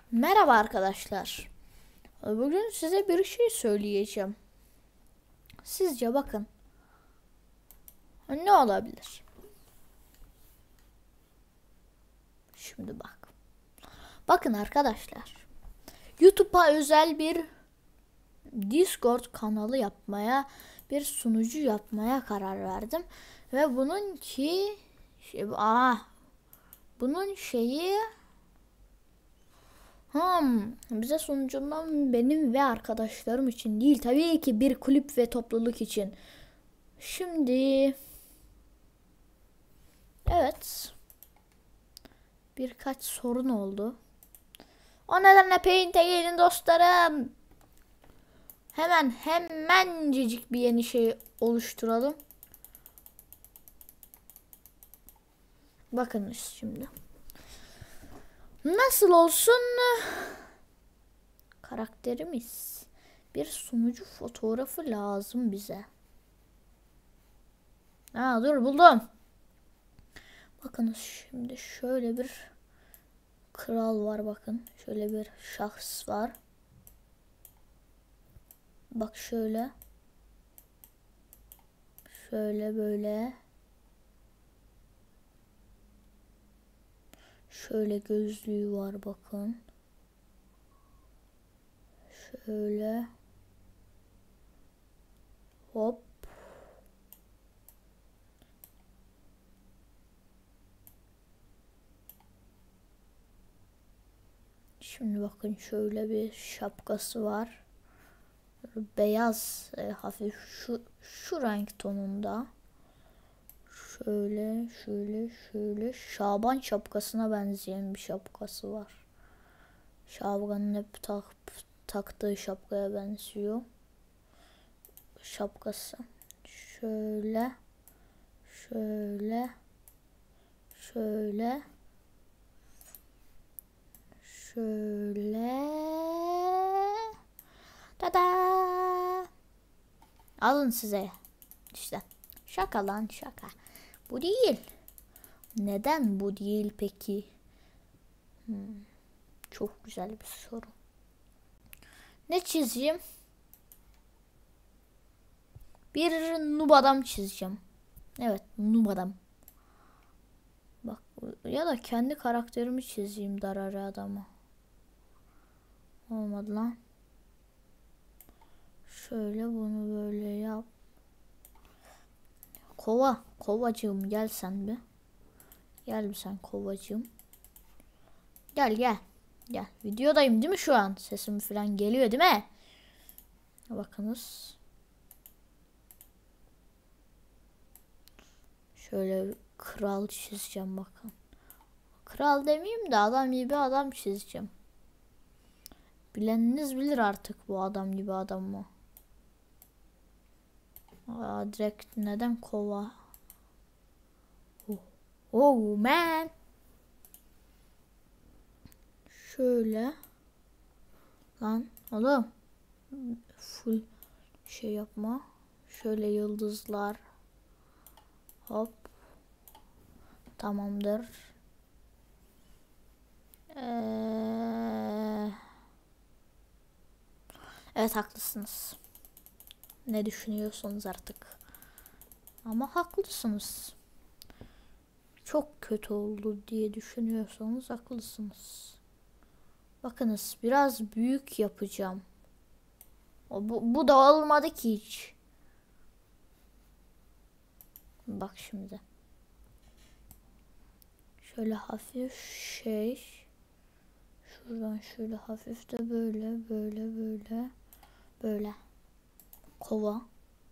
Merhaba arkadaşlar. Bugün size bir şey söyleyeceğim. Sizce bakın. Ne olabilir? Şimdi bak. Bakın arkadaşlar. YouTube'a özel bir Discord kanalı yapmaya, bir sunucu yapmaya karar verdim. Ve bunun şeyi bize sunucundan benim ve arkadaşlarım için değil. Tabii ki bir kulüp ve topluluk için. Şimdi evet. Birkaç sorun oldu. O nedenle Paint'e gelin dostlarım. Hemencecik bir yeni şey oluşturalım. Bakınız şimdi. Nasıl olsun? Karakterimiz. Bir sunucu fotoğrafı lazım bize. Dur buldum. Bakınız şimdi şöyle bir kral var bakın. Şöyle bir şahıs var. Bak şöyle. Şöyle böyle. Şöyle gözlüğü var bakın. Şöyle. Hop. Şimdi bakın şöyle bir şapkası var. Beyaz hafif şu renk tonunda. Şöyle Şaban şapkasına benzeyen bir şapkası var. Şaban'ın hep taktığı şapkaya benziyor. Şapkası. Şöyle. Şöyle. Şöyle. Tada! Alın size. İşte. Şaka lan şaka. Bu değil. Neden bu değil peki? Çok güzel bir soru. Ne çizeyim? Bir noob adam çizeceğim. Evet, noob adam. Bak ya da kendi karakterimi çizeyim dararı adamı. Olmadı lan. Şöyle bunu böyle yap. Kovacığım gel sen bir. Gel bir sen kovacığım. Gel. Gel. Videodayım değil mi şu an? Sesim falan geliyor değil mi? Bakınız. Şöyle kral çizeceğim bakın. Kral demeyeyim de adam gibi adam çizeceğim. Bileniniz bilir artık bu adam gibi adam mı? Direkt neden kova? Oh man. Şöyle. Lan oğlum. Full şey yapma. Şöyle yıldızlar. Hop. Tamamdır. Evet haklısınız. Ne düşünüyorsunuz artık? Ama haklısınız. Çok kötü oldu diye düşünüyorsanız haklısınız. Bakınız biraz büyük yapacağım. Bu da olmadı ki hiç. Bak şimdi. Şöyle hafif şey. Şuradan şöyle hafif de böyle. Kova.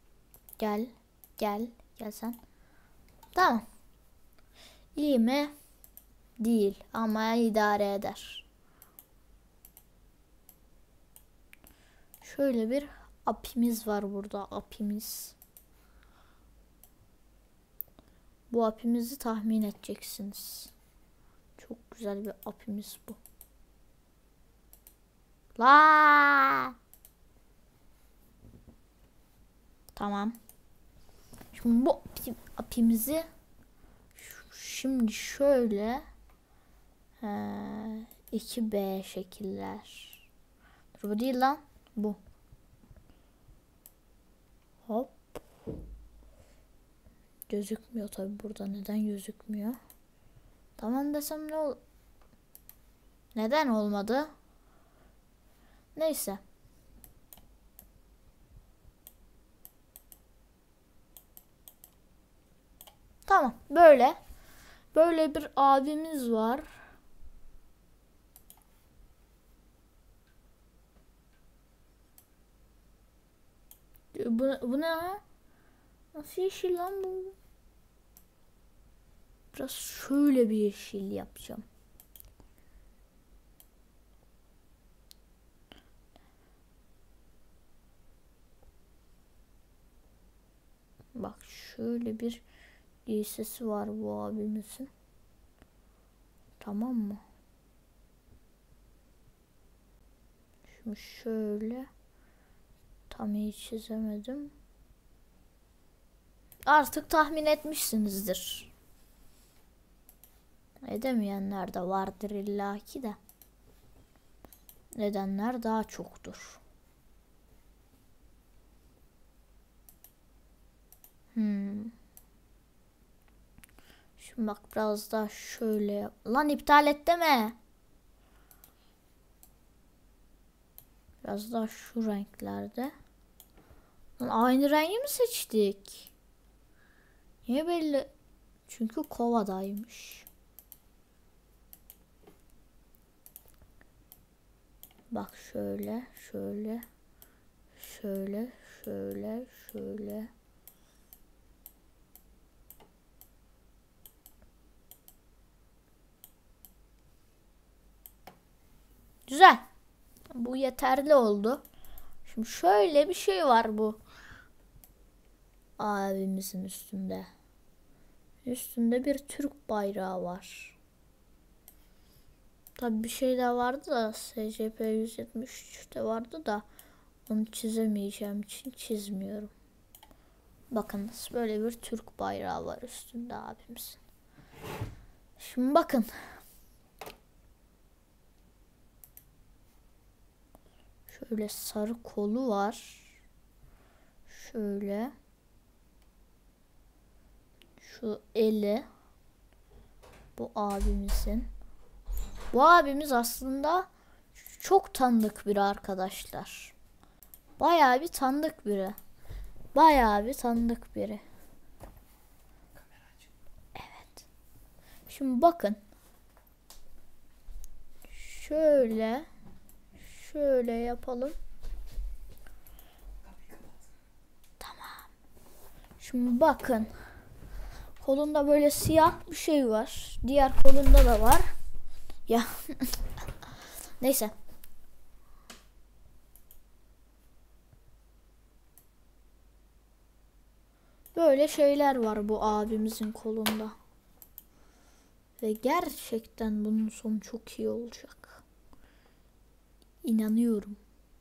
Gel sen. Tamam. İyi mi? Değil ama idare eder. Şöyle bir apimiz var burada. Apimiz. Bu apimizi tahmin edeceksiniz. Çok güzel bir apimiz bu. La. Tamam. Şimdi bu apimizi şimdi şöyle 2B şekiller. Dur, bu değil lan. Bu. Hop. Gözükmüyor tabi burada. Neden gözükmüyor? Tamam desem ne ol? Neden olmadı? Neyse. Tamam. Böyle. Böyle bir abimiz var. Bu ne? Nasıl yeşil lan bu? Biraz şöyle bir yeşil yapacağım. Bak şöyle bir giysisi var bu abimizin. Tamam mı? Şimdi şöyle. Tam iyi çizemedim. Artık tahmin etmişsinizdir. Edemeyenler de vardır illaki de. Edenler daha çoktur. Şimdi bak biraz daha şöyle. Lan iptal et deme. Biraz daha şu renklerde. Lan aynı rengi mi seçtik? Niye belli? Çünkü kovadaymış. Bak şöyle, şöyle, şöyle, şöyle, şöyle. Güzel. Bu yeterli oldu. Şimdi şöyle bir şey var bu abimizin üstünde. Üstünde bir Türk bayrağı var. Tabi bir şey daha vardı da SCP 173'te vardı da onu çizemeyeceğim için çizmiyorum. Bakınız böyle bir Türk bayrağı var üstünde abimizin. Şimdi bakın. Şöyle sarı kolu var. Şöyle. Şu eli. Bu abimizin. Bu abimiz aslında çok tanıdık biri arkadaşlar. Bayağı bir tanıdık biri. Bayağı bir tanıdık biri. Evet. Şimdi bakın. Şöyle. Şöyle yapalım. Tamam. Şimdi bakın. Kolunda böyle siyah bir şey var. Diğer kolunda da var. Ya. Neyse. Böyle şeyler var bu abimizin kolunda. Ve gerçekten bunun sonu çok iyi olacak. İnanıyorum.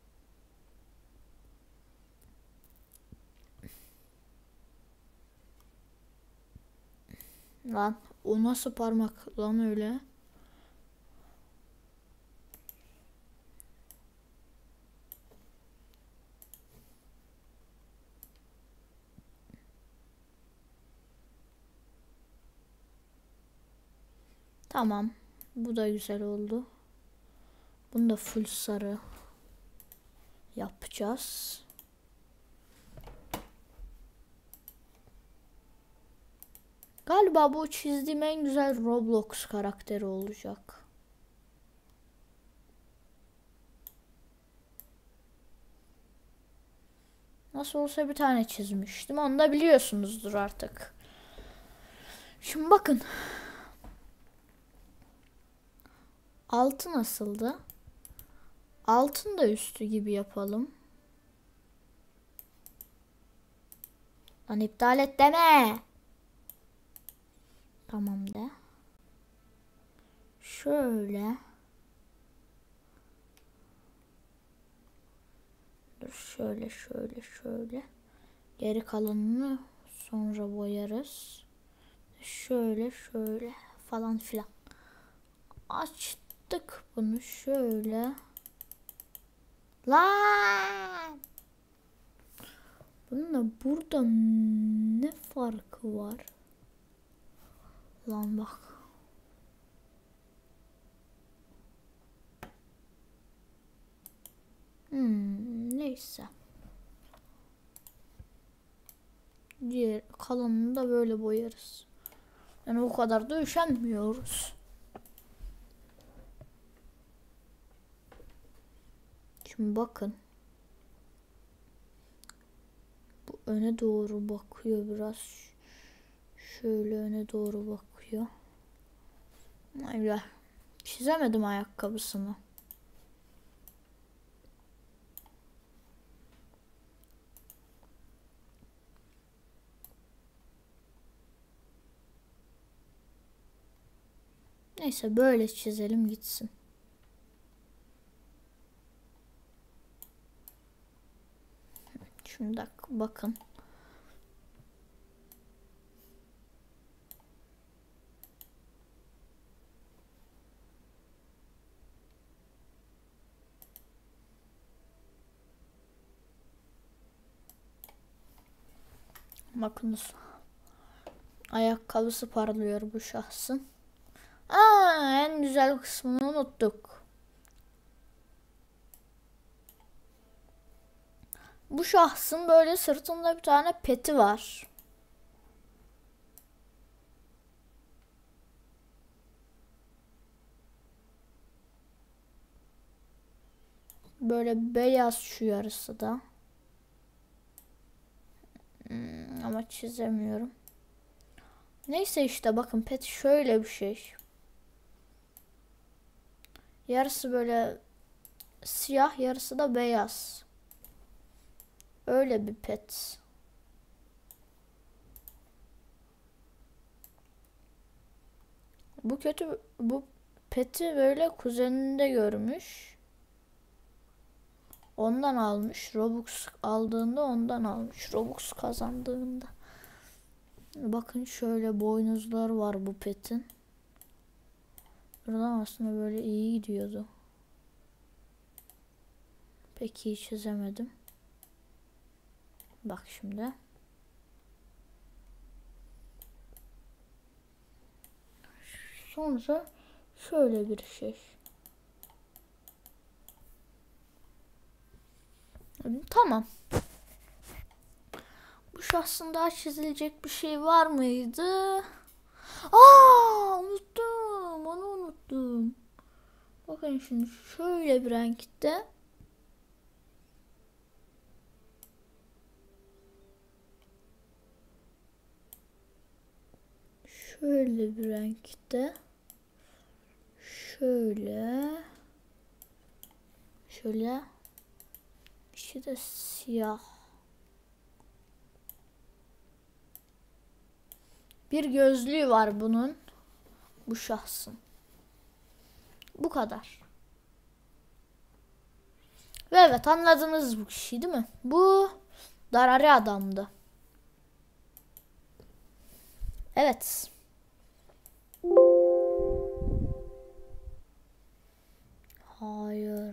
Lan o nasıl parmak lan öyle? Tamam. Bu da güzel oldu. Bunu da full sarı yapacağız. Galiba bu çizdiğim en güzel Roblox karakteri olacak. Nasıl olsa bir tane çizmiştim. Onu da biliyorsunuzdur artık. Şimdi bakın. Altı nasıldı? Altın da üstü gibi yapalım. Lan iptal et deme. Tamam de. Şöyle. Dur şöyle şöyle şöyle. Geri kalanını sonra boyarız. Şöyle şöyle falan filan. Açtık. yaptık bunu şöyle. Lan! Bununla burada ne farkı var? Lan bak. Neyse. Diğer kalanını da böyle boyarız. Yani o kadar da üşenmiyoruz. Şimdi bakın. Bu öne doğru bakıyor biraz. Şöyle öne doğru bakıyor. Öyle. Çizemedim ayakkabısını. Neyse böyle çizelim gitsin. Şimdi bakın. Bakınız. Ayakkabısı parlıyor bu şahsın. En güzel kısmını unuttuk. Bu şahsın böyle sırtında bir tane peti var. Böyle beyaz şu yarısı da. Ama çizemiyorum. Neyse işte bakın pet şöyle bir şey. Yarısı böyle siyah, yarısı da beyaz. Öyle bir pet. Bu peti böyle kuzeninde görmüş. Ondan almış. Robux aldığında ondan almış. Robux kazandığında. Bakın şöyle boynuzlar var bu petin. Buradan aslında böyle iyi gidiyordu. Pek iyi çizemedim. Bak şimdi. Sonra şöyle bir şey. Tamam. Bu şahsın daha çizilecek bir şey var mıydı? Unuttum. Onu unuttum. Bakın şimdi şöyle bir renkte. Şöyle bir renkte. Şöyle. İçi de siyah. Bir gözlüğü var bunun. Bu şahsın. Bu kadar. Ve evet anladınız bu kişi değil mi? Bu Darari adamdı. Evet. Hayır.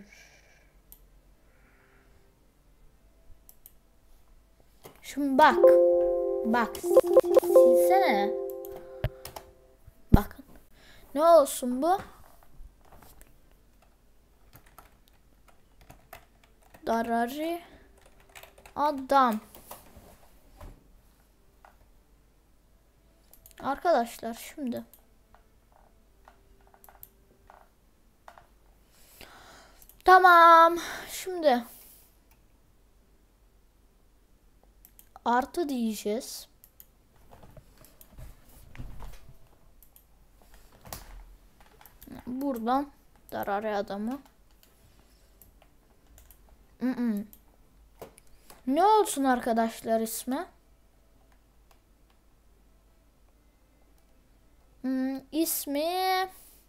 Şimdi bak. Bak. Silsene. Bakın. Ne olsun bu? Darari adam. Arkadaşlar şimdi. Tamam. Şimdi. Artı diyeceğiz. Buradan Darari adamı. Ne olsun arkadaşlar ismi? İsmi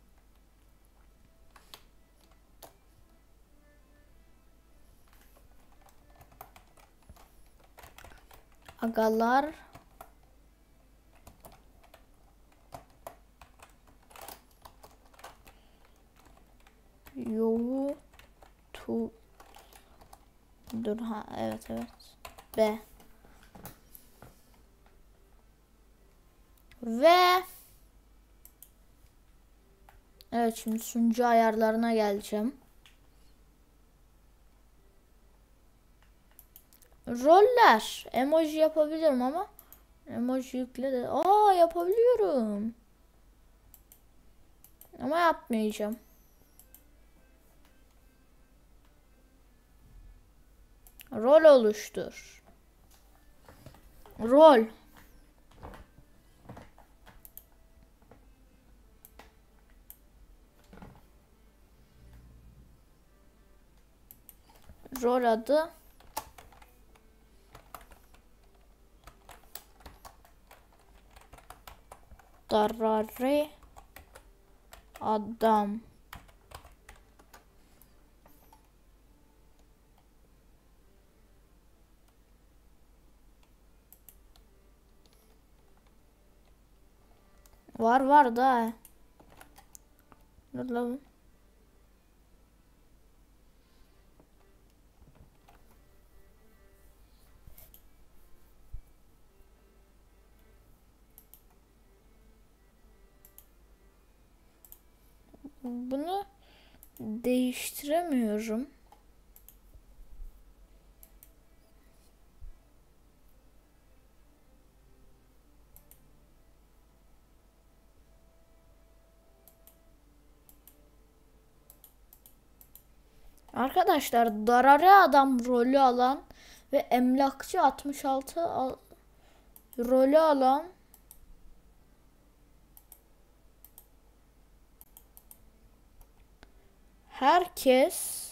agalar Q. Dur ha, evet. B. Ve evet, şimdi sunucu ayarlarına geleceğim. Roller. Emoji yapabilirim ama emoji yükle de. Aa, yapabiliyorum. Ama yapmayacağım. Rol oluştur. Rol. Rol adı. Darare adam. Var da. Dur lan. Bunu değiştiremiyorum. Arkadaşlar, Darare adam rolü alan ve emlakçı 66 rolü alan herkes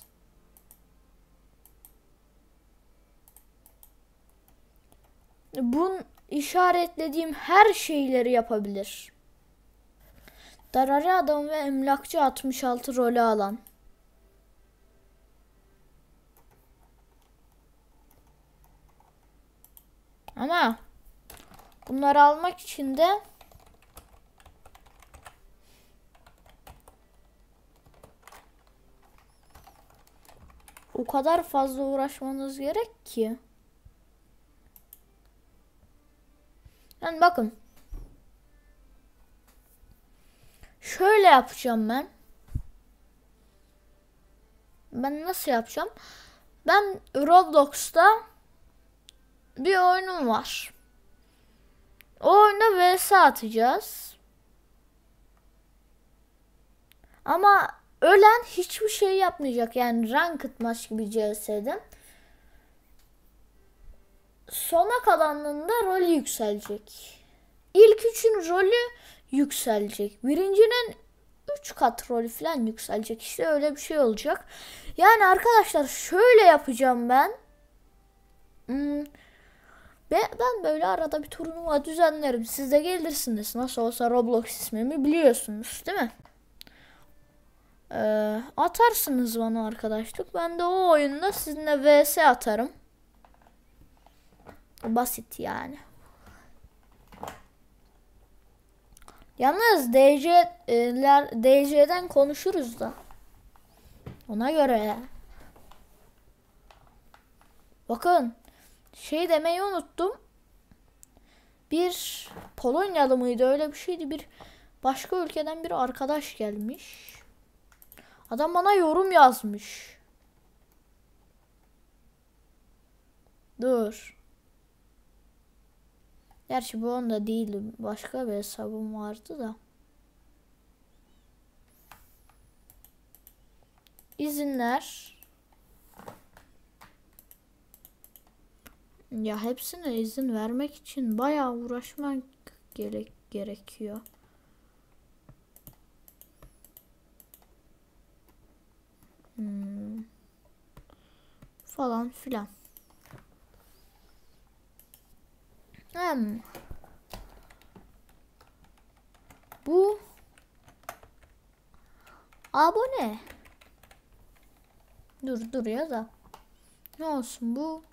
bu işaretlediğim her şeyleri yapabilir. Darare adam ve emlakçı 66 rolü alan. Ama bunları almak için de o kadar fazla uğraşmanız gerek ki. Yani bakın. Şöyle yapacağım ben. Ben nasıl yapacağım? Ben Roblox'ta bir oyunum var. O oyunda vs atacağız. Ama ölen hiçbir şey yapmayacak. Yani ranked maç gibi CS'de. Sona kalanında rolü yükselecek. İlk üçün rolü yükselecek. Birincinin 3 kat rolü falan yükselecek. İşte öyle bir şey olacak. Yani arkadaşlar şöyle yapacağım ben. Ben böyle arada bir turnuva düzenlerim. Siz de gelirsiniz. Nasıl olsa Roblox ismimi biliyorsunuz, değil mi? Atarsınız bana arkadaşlık. Ben de o oyunda sizinle vs atarım. Basit yani. Yalnız DC'den konuşuruz da. Ona göre. Bakın. Şey demeyi unuttum. Bir Polonyalı mıydı, öyle bir şeydi. Bir başka ülkeden bir arkadaş gelmiş. Adam bana yorum yazmış. Dur. Gerçi bu onda değildi. Başka bir hesabım vardı da. İzinler. Ya hepsine izin vermek için bayağı uğraşmak gerekiyor. Falan filan. Bu abone. Dur ya da. Ne olsun bu?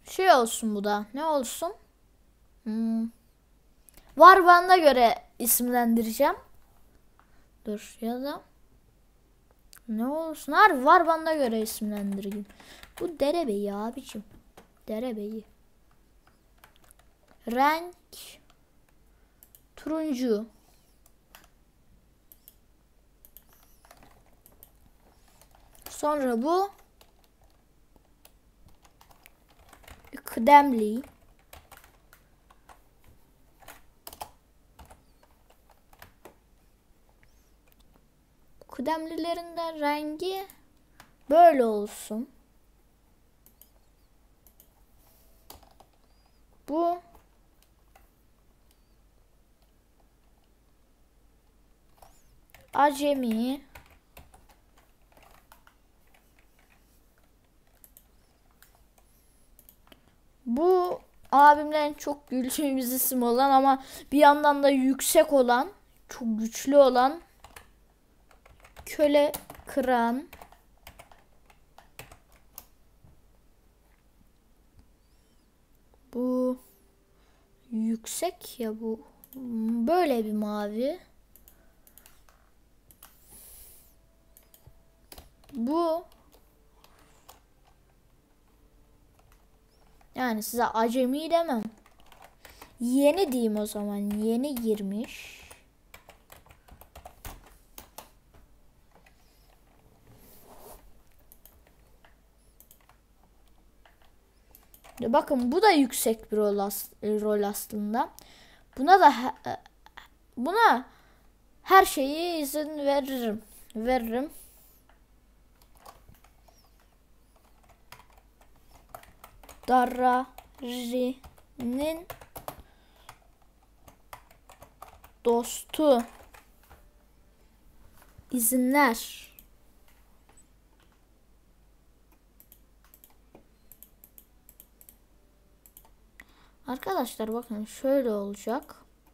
Şey olsun bu da. Ne olsun? Warband'a göre isimlendireceğim. Dur ya da ne olsun? Warband'a göre isimlendireyim. Bu derebeyi abicim. Derebeyi. Renk turuncu. Sonra bu kıdemli. Kıdemlilerinden rengi böyle olsun. Bu acemi. Bu abimden çok güldüğümüz isim olan ama bir yandan da yüksek olan, çok güçlü olan köle kıran. Bu yüksek ya bu. Böyle bir mavi. Bu yani size acemi demem. Yeni diyeyim o zaman. Yeni girmiş. Bakın bu da yüksek bir rol aslında. Buna her şeyi izin veririm. Darari'nin dostu. İzinler. Arkadaşlar bakın şöyle olacak.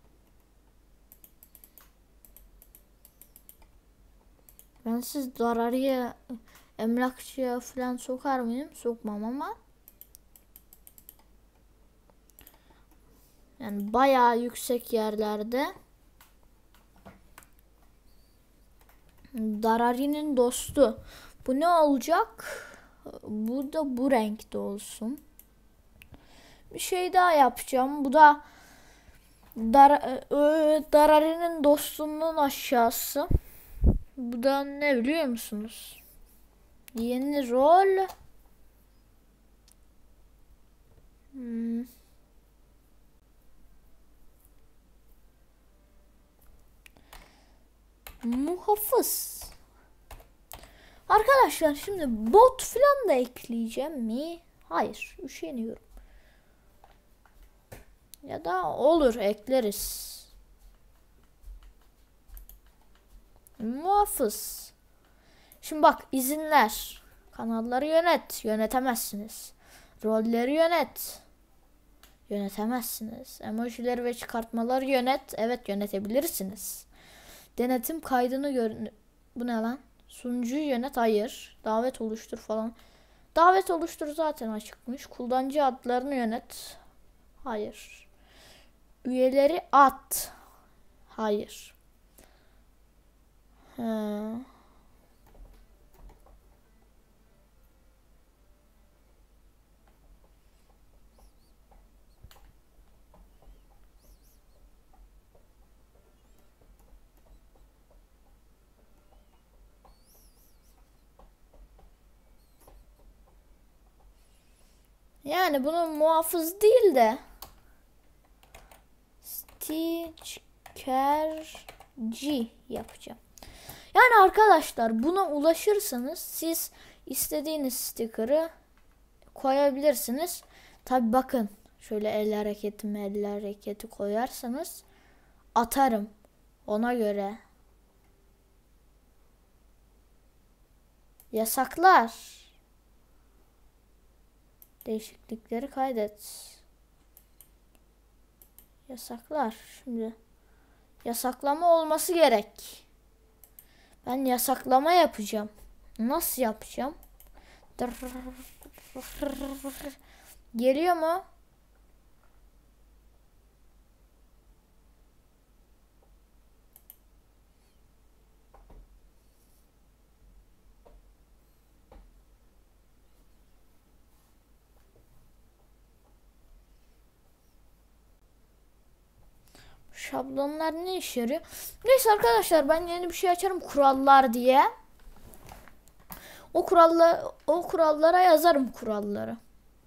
Ben siz Darari'ye, emlakçıya falan sokar mıyım? Sokmam ama. Yani bayağı yüksek yerlerde. Darari'nin dostu. Bu ne olacak? Bu da bu renkte olsun. Bir şey daha yapacağım. Bu da Darari'nin dostunun aşağısı. Bu da ne biliyor musunuz? Yeni rol. Muhafız. Arkadaşlar şimdi bot falan da ekleyeceğim mi? Hayır, üşeniyorum. Ya da olur ekleriz. Muhafız. Şimdi bak izinler. Kanalları yönet. Yönetemezsiniz. Rolleri yönet. Yönetemezsiniz. Emojileri ve çıkartmaları yönet. Evet yönetebilirsiniz. Denetim kaydını bu ne lan? Sunucuyu yönet. Hayır. Davet oluştur falan. Davet oluştur zaten açıkmış. Kullanıcı adlarını yönet. Hayır. Üyeleri at. Hayır. Yani bunu muhafız değil de stikerci yapacağım. Yani arkadaşlar buna ulaşırsanız siz istediğiniz sticker'ı koyabilirsiniz. Tabi bakın şöyle el hareketi koyarsanız atarım ona göre. Yasaklar. Değişiklikleri kaydet. Yasaklar. Şimdi yasaklama olması gerek. Ben yasaklama yapacağım. Nasıl yapacağım? Geliyor mu? Şablonlar ne işe yarıyor? Neyse arkadaşlar, ben yeni bir şey açarım, kurallar diye. O kurallara yazarım kuralları.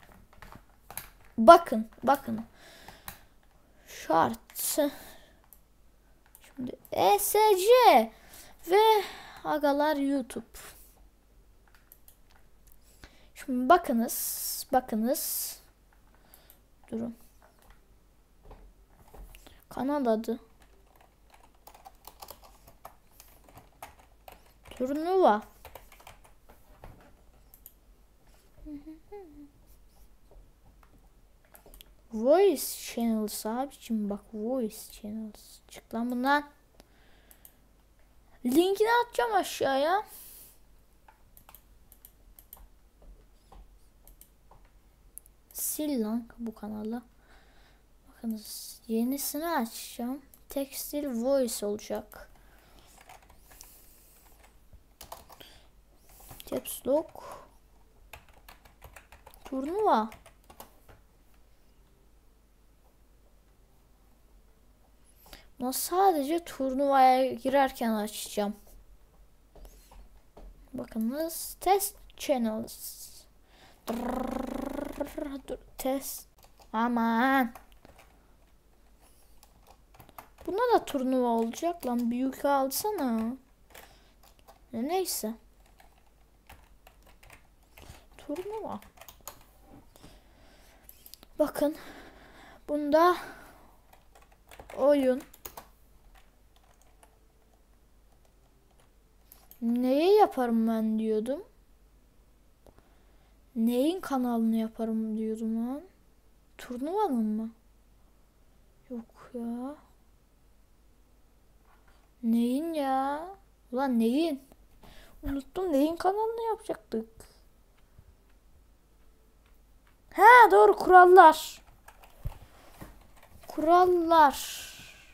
Bakın. Şart. Şimdi ESC ve agalar YouTube. Şimdi bakınız. Durun. Kanal adı. Turnuva. Voice Channels abicim, bak Voice Channels. Çık lan bundan. Linkini atacağım aşağıya. Sil lan bu kanalı. Bakınız, yenisini açacağım. Tekstil Voice olacak. Caps Lock. Turnuva. Ama sadece turnuvaya girerken açacağım. Bakınız, Test Channels. Dur, test. Aman. Buna da turnuva olacak lan. Büyük alsana. Neyse. Turnuva. Bakın. Bunda oyun. Neyi yaparım ben diyordum. Neyin kanalını yaparım diyordum lan. Turnuvanın mı? Yok ya. Neyin ya? Ulan neyin? Unuttum, neyin kanalını yapacaktık. Ha doğru, kurallar. Kurallar.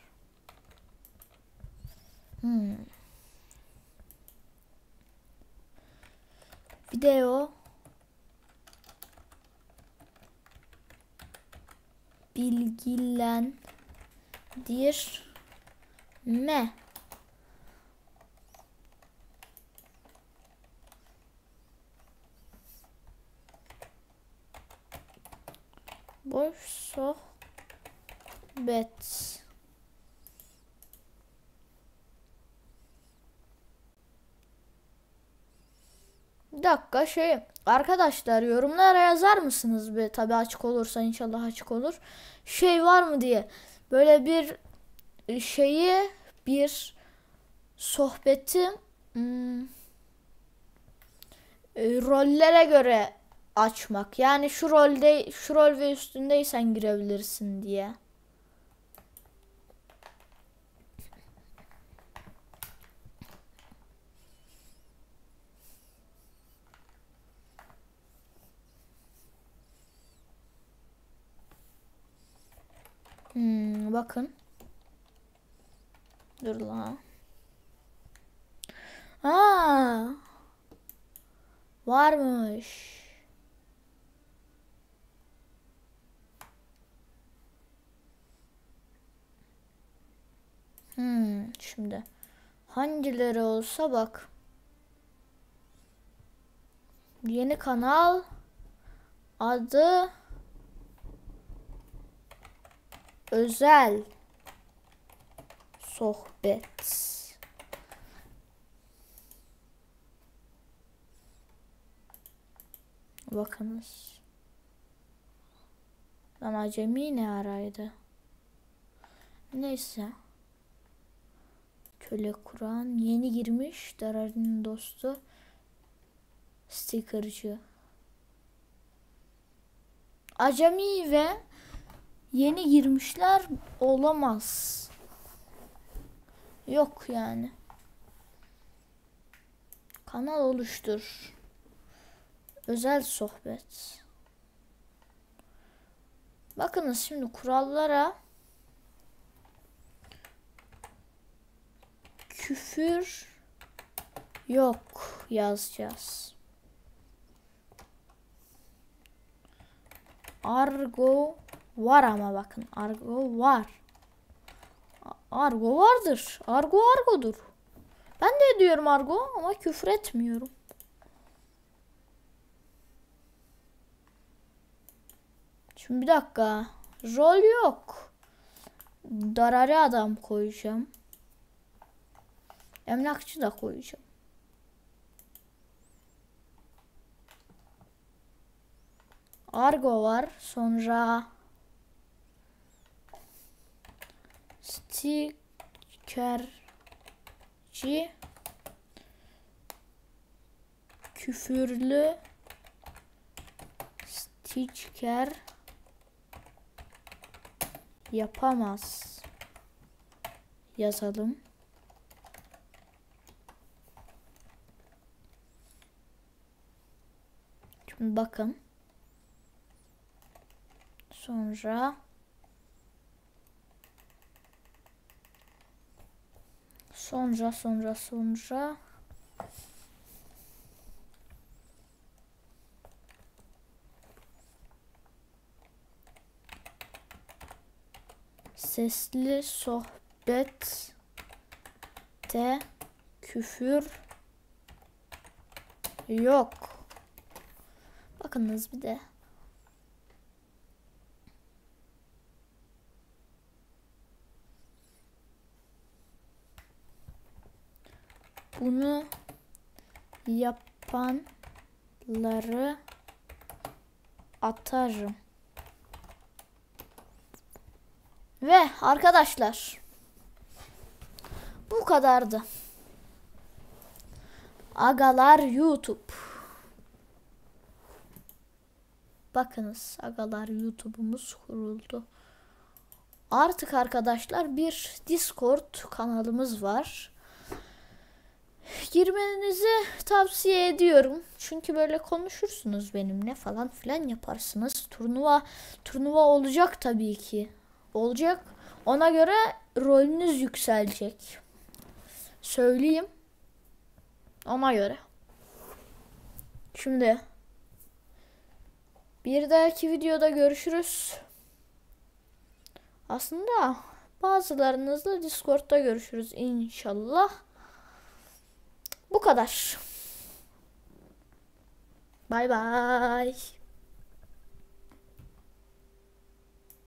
Video. Bilgilendirme. Boş sohbet. Bir dakika, arkadaşlar, yorumlara yazar mısınız be? Tabi açık olursa, inşallah açık olur. Şey var mı diye. Böyle bir bir sohbeti rollere göre açmak. Yani şu rol ve üstündeysen girebilirsin diye. Bakın. Dur lan. Varmış. Şimdi hangileri olsa bak. Yeni kanal adı özel sohbet. Bakınız. Lan acemi ne araydı? Neyse. Köle Kur'an yeni girmiş. Darar'ın dostu. Stickerci. Acemi ve yeni girmişler olamaz. Yok yani. Kanal oluştur. Özel sohbet. Bakınız şimdi kurallara küfür yok yazacağız. Argo var ama bakın argo var. Argo vardır. Argo argodur. Ben de diyorum argo ama küfür etmiyorum. Şimdi bir dakika. Rol yok. Darari adam koyacağım. Emlakçı da koyacağım. Argo var. Sonra stikerci, küfürlü stiker yapamaz yazalım. Şimdi bakın. Sonra sesli sohbette küfür yok. Bakınız bir de. Bunu yapanları atarım. Ve arkadaşlar bu kadardı. Agalar YouTube. Bakınız Agalar YouTube'umuz kuruldu. Artık arkadaşlar bir Discord kanalımız var. Girmenizi tavsiye ediyorum. Çünkü böyle konuşursunuz benimle falan filan yaparsınız. Turnuva olacak tabii ki. Olacak. Ona göre rolünüz yükselecek. Söyleyeyim. Ona göre. Şimdi bir dahaki videoda görüşürüz. Aslında bazılarınızla Discord'da görüşürüz inşallah. Bu kadar. Bay bay.